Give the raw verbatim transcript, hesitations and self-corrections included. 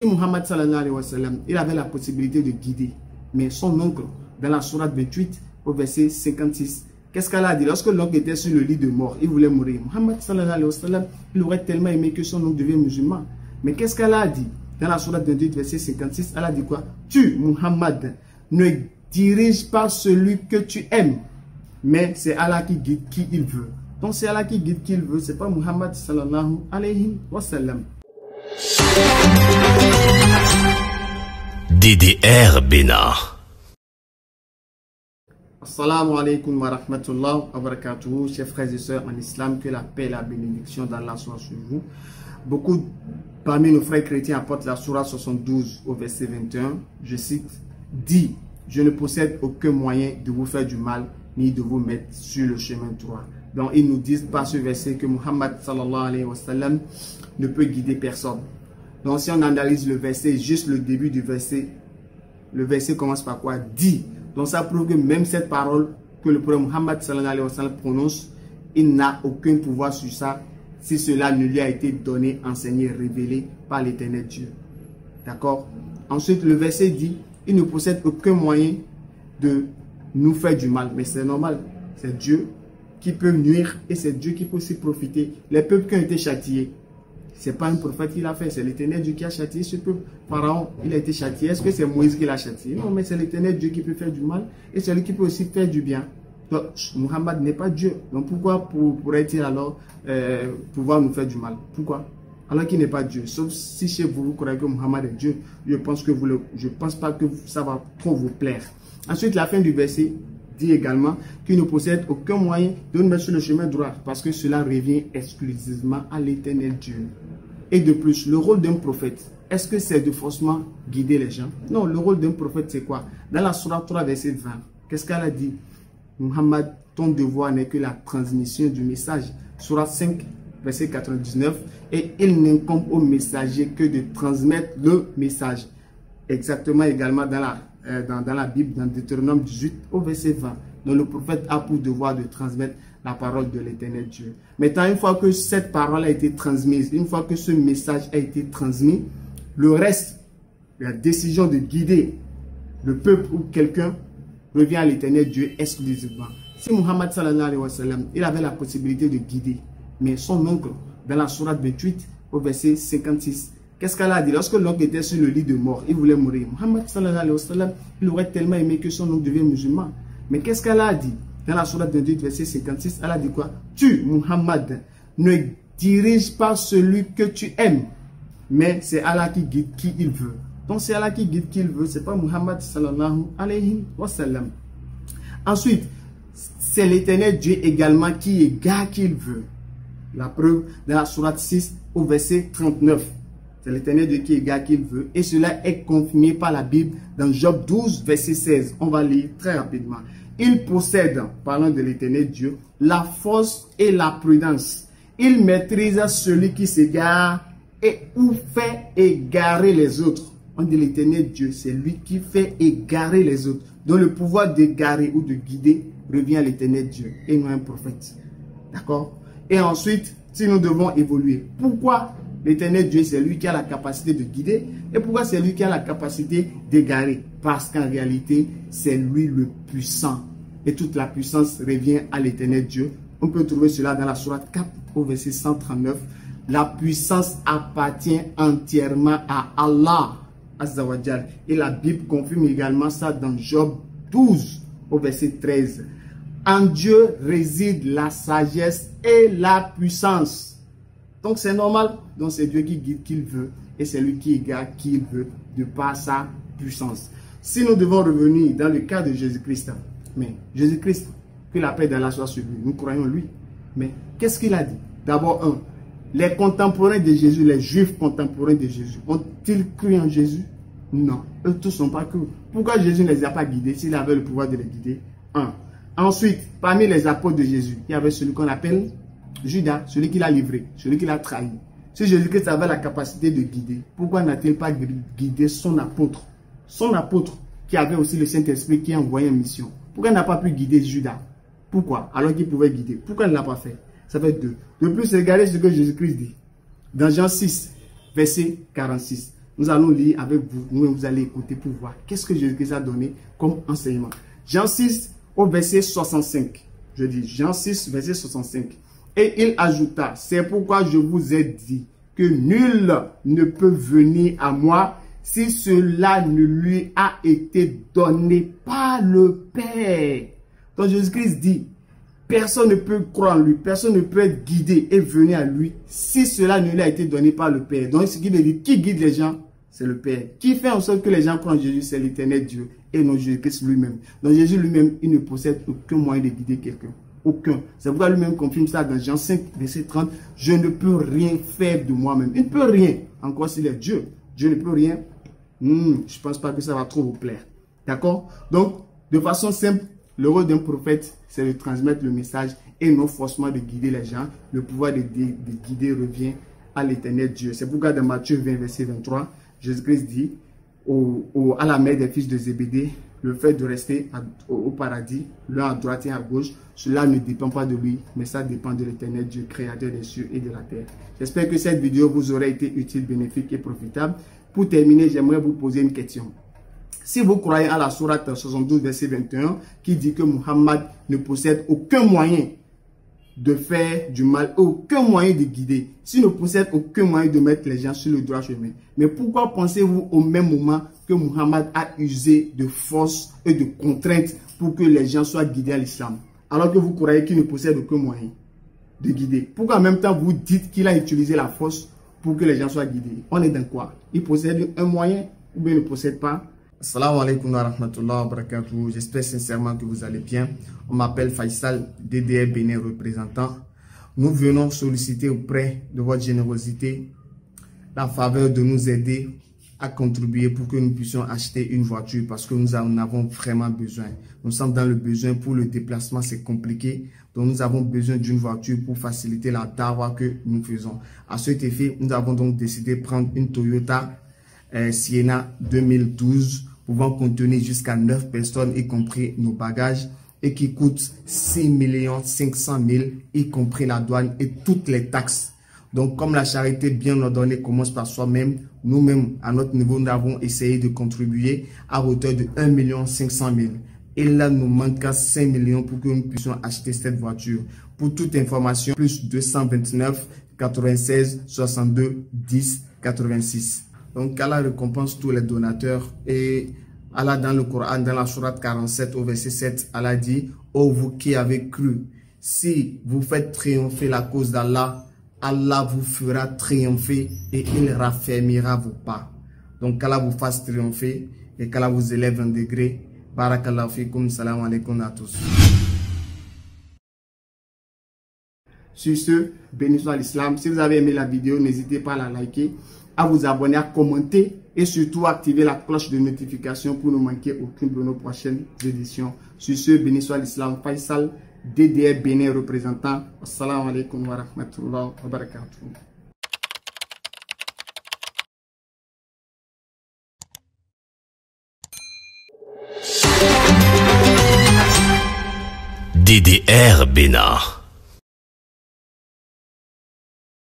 Muhammad sallallahu alayhi wa sallam, il avait la possibilité de guider, mais son oncle, dans la sourate vingt-huit, au verset cinquante-six, qu'est-ce qu'Allah a dit? Lorsque l'oncle était sur le lit de mort, il voulait mourir. Muhammad sallallahu alayhi wa sallam, il aurait tellement aimé que son oncle devienne musulman. Mais qu'est-ce qu'Allah a dit? Dans la sourate vingt-huit, verset cinquante-six, Allah dit quoi? Tu, Muhammad, ne dirige pas celui que tu aimes, mais c'est Allah qui guide qui il veut. Donc c'est Allah qui guide qui il veut, c'est pas Muhammad sallallahu alayhi wa sallam. D D R Bénin. Assalamu alaikum wa rahmatullahi wa barakatuh, chers frères et sœurs en islam, que la paix et la bénédiction d'Allah soient sur vous. Beaucoup parmi nos frères chrétiens apportent la sourate soixante-douze au verset vingt et un, je cite, dit, je ne possède aucun moyen de vous faire du mal, ni de vous mettre sur le chemin droit. Donc ils nous disent par ce verset que Muhammad sallallahu alayhi wa sallam ne peut guider personne. Donc si on analyse le verset, juste le début du verset, le verset commence par quoi? Dit. Donc ça prouve que même cette parole que le prophète Muhammad sallallahu alayhi wa sallam prononce, il n'a aucun pouvoir sur ça si cela ne lui a été donné, enseigné, révélé par l'éternel Dieu. D'accord? Ensuite le verset dit, il ne possède aucun moyen de nous faire du mal. Mais c'est normal, c'est Dieu qui peut nuire et c'est Dieu qui peut aussi profiter. Les peuples qui ont été châtiés, c'est pas un prophète qui l'a fait, c'est l'éternel Dieu qui a châtié ce peuple. Pharaon, il a été châtié. Est-ce que c'est Moïse qui l'a châtié? Non, mais c'est l'éternel Dieu qui peut faire du mal et c'est lui qui peut aussi faire du bien. Donc, Muhammad n'est pas Dieu. Donc, pourquoi pourrait-il alors euh, pouvoir nous faire du mal? Pourquoi? Alors qu'il n'est pas Dieu. Sauf si chez vous, vous croyez que Muhammad est Dieu. Je pense que vous le, je pense pas que ça va trop vous plaire. Ensuite, la fin du verset dit également qu'il ne possède aucun moyen de nous mettre sur le chemin droit parce que cela revient exclusivement à l'éternel Dieu. Et de plus, le rôle d'un prophète, est-ce que c'est de faussement guider les gens? Non, le rôle d'un prophète, c'est quoi? Dans la sourate trois, verset vingt, qu'est-ce qu'elle a dit? Muhammad, ton devoir n'est que la transmission du message. Sourate cinq, verset quatre-vingt-dix-neuf, et il n'incombe au messager que de transmettre le message. Exactement également dans la Euh, dans, dans la Bible, dans Deutéronome dix-huit au verset vingt. Donc le prophète a pour devoir de transmettre la parole de l'éternel Dieu. Maintenant, une fois que cette parole a été transmise, une fois que ce message a été transmis, le reste, la décision de guider le peuple ou quelqu'un revient à l'éternel Dieu exclusivement. Si Muhammad sallallahu alayhi wa sallam, il avait la possibilité de guider, mais son oncle, dans la sourate vingt-huit au verset cinquante-six, qu'est-ce qu'Allah a dit? Lorsque l'oncle était sur le lit de mort, il voulait mourir. Muhammad sallallahu alayhi wa sallam, il aurait tellement aimé que son oncle devienne musulman. Mais qu'est-ce qu'Allah a dit? Dans la sourate vingt-huit, verset cinquante-six, Allah dit quoi? Tu, Muhammad, ne dirige pas celui que tu aimes, mais c'est Allah qui guide qui il veut. Donc c'est Allah qui guide qui il veut, c'est pas Muhammad sallallahu alayhi wa sallam. Ensuite, c'est l'éternel Dieu également qui égare qui il veut. La preuve, dans la sourate six, au verset trente-neuf. C'est l'éternel Dieu qui égare qui il veut. Et cela est confirmé par la Bible dans Job douze, verset seize. On va lire très rapidement. Il possède, parlant de l'éternel Dieu, la force et la prudence. Il maîtrise celui qui s'égare et ou fait égarer les autres. On dit l'éternel Dieu, c'est lui qui fait égarer les autres. Donc le pouvoir d'égarer ou de guider revient à l'éternel Dieu et non à un prophète. D'accord? Et ensuite, si nous devons évoluer, pourquoi l'éternel Dieu, c'est lui qui a la capacité de guider? Et pourquoi c'est lui qui a la capacité d'égarer? Parce qu'en réalité, c'est lui le puissant. Et toute la puissance revient à l'éternel Dieu. On peut trouver cela dans la sourate quatre au verset cent trente-neuf. La puissance appartient entièrement à Allah Azza wa Jal. Et la Bible confirme également ça dans Job douze au verset treize. En Dieu réside la sagesse et la puissance. Donc c'est normal, donc c'est Dieu qui guide qui il veut et c'est lui qui égare qui il veut de par sa puissance. Si nous devons revenir dans le cas de Jésus-Christ, mais Jésus-Christ, que la paix d'Allah soit sur lui, nous croyons lui. Mais qu'est-ce qu'il a dit? D'abord, un, les contemporains de Jésus, les juifs contemporains de Jésus, ont-ils cru en Jésus? Non, eux tous n'ont pas cru. Pourquoi Jésus ne les a pas guidés s'il avait le pouvoir de les guider? Un. Ensuite, parmi les apôtres de Jésus, il y avait celui qu'on appelle Judas, celui qui l'a livré, celui qui l'a trahi. Si Jésus-Christ avait la capacité de guider, pourquoi n'a-t-il pas guidé son apôtre? Son apôtre qui avait aussi le Saint-Esprit qui a envoyé une mission. Pourquoi il n'a pas pu guider Judas? Pourquoi? Alors qu'il pouvait guider. Pourquoi il ne l'a pas fait? Ça fait deux. De plus, regardez ce que Jésus-Christ dit. Dans Jean six, verset quarante-six. Nous allons lire avec vous. Nous, vous allez écouter pour voir qu'est-ce que Jésus-Christ a donné comme enseignement. Jean six, au verset soixante-cinq. Je dis Jean six, verset soixante-cinq. Et il ajouta, c'est pourquoi je vous ai dit que nul ne peut venir à moi si cela ne lui a été donné par le Père. Donc Jésus-Christ dit, personne ne peut croire en lui, personne ne peut être guidé et venir à lui si cela ne lui a été donné par le Père. Donc ce qui veut dire, qui guide les gens? C'est le Père. Qui fait en sorte que les gens croient en Jésus, c'est l'éternel Dieu et non Jésus-Christ lui-même. Donc Jésus lui-même, il ne possède aucun moyen de guider quelqu'un. Aucun. C'est pourquoi lui-même confirme ça dans Jean cinq, verset trente. Je ne peux rien faire de moi-même. Il ne peut rien. Encore s'il est Dieu. Dieu ne peut rien. Hmm, je ne pense pas que ça va trop vous plaire. D'accord? Donc, de façon simple, le rôle d'un prophète, c'est de transmettre le message et non forcément de guider les gens. Le pouvoir de, de, de guider revient à l'éternel Dieu. C'est pourquoi dans Matthieu vingt, verset vingt-trois, Jésus-Christ dit au, au, à la mère des fils de Zébédée, le fait de rester à, au, au paradis, l'un à droite et à gauche, cela ne dépend pas de lui, mais ça dépend de l'éternel Dieu, créateur des cieux et de la terre. J'espère que cette vidéo vous aura été utile, bénéfique et profitable. Pour terminer, j'aimerais vous poser une question. Si vous croyez à la sourate soixante-douze, verset vingt et un, qui dit que Muhammad ne possède aucun moyen de faire du mal, aucun moyen de guider, s'il ne possède aucun moyen de mettre les gens sur le droit chemin, mais pourquoi pensez-vous au même moment que Muhammad a usé de force et de contraintes pour que les gens soient guidés à l'islam, alors que vous croyez qu'il ne possède aucun moyen de guider? Pourquoi en même temps vous dites qu'il a utilisé la force pour que les gens soient guidés? On est dans quoi? Il possède un moyen ou bien il ne possède pas? Assalamu alaikum wa rahmatullahi wa barakatuh. J'espère sincèrement que vous allez bien. On m'appelle Faisal, D D R Bénin représentant. Nous venons solliciter auprès de votre générosité la faveur de nous aider à contribuer pour que nous puissions acheter une voiture parce que nous en avons vraiment besoin. Nous sommes dans le besoin pour le déplacement, c'est compliqué. Donc nous avons besoin d'une voiture pour faciliter la dawa que nous faisons. À cet effet, nous avons donc décidé de prendre une Toyota euh, Sienna deux mille douze pouvant contenir jusqu'à neuf personnes, y compris nos bagages, et qui coûte six millions cinq cent mille, y compris la douane et toutes les taxes. Donc, comme la charité bien ordonnée commence par soi-même, nous-mêmes, à notre niveau, nous avons essayé de contribuer à hauteur de un million cinq cent mille. Et là, nous manquons cinq millions pour que nous puissions acheter cette voiture. Pour toute information, plus deux cent vingt-neuf, quatre-vingt-seize, soixante-deux, dix, quatre-vingt-six. Donc, Allah récompense tous les donateurs. Et Allah, dans le Coran, dans la sourate quarante-sept, au verset sept, Allah dit, « Ô vous qui avez cru, si vous faites triompher la cause d'Allah, Allah vous fera triompher et il raffermira vos pas. » Donc, qu'Allah vous fasse triompher et qu'Allah vous élève un degré. Barakallahu fikum, salam alaikum à tous. Sur ce, béni soit l'islam. Si vous avez aimé la vidéo, n'hésitez pas à la liker, à vous abonner, à commenter et surtout activer la cloche de notification pour ne manquer aucune de nos prochaines éditions. Sur ce, béni soit l'islam. Faisal, D D R Bénin représentant. Assalamu alaikum wa rahmatullahi wa barakatuh. D D R Bénin.